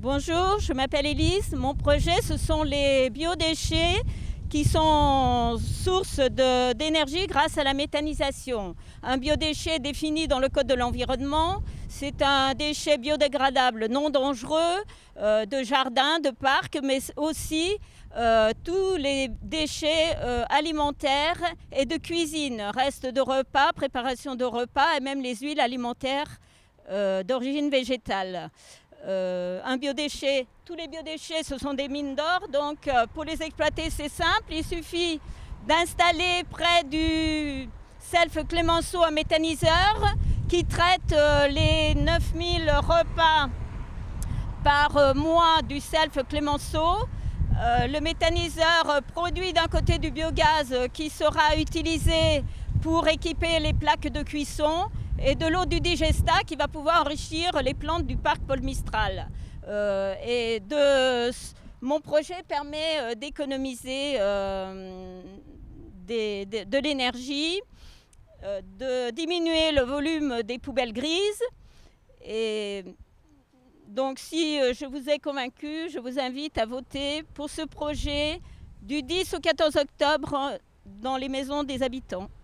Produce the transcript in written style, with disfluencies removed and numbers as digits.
Bonjour, je m'appelle Élise. Mon projet, ce sont les biodéchets qui sont source d'énergie grâce à la méthanisation. Un biodéchet défini dans le Code de l'environnement, c'est un déchet biodégradable non dangereux de jardin, de parc, mais aussi tous les déchets alimentaires et de cuisine, restes de repas, préparation de repas et même les huiles alimentaires d'origine végétale. Un biodéchet, tous les biodéchets ce sont des mines d'or, donc pour les exploiter c'est simple, il suffit d'installer près du Self Clemenceau un méthaniseur qui traite les 9000 repas par mois du Self Clemenceau. Le méthaniseur produit d'un côté du biogaz qui sera utilisé pour équiper les plaques de cuisson et de l'eau du digesta qui va pouvoir enrichir les plantes du parc Paul Mistral. Mon projet permet d'économiser de l'énergie, de diminuer le volume des poubelles grises. Et donc si je vous ai convaincu, je vous invite à voter pour ce projet du 10 au 14 octobre dans les maisons des habitants.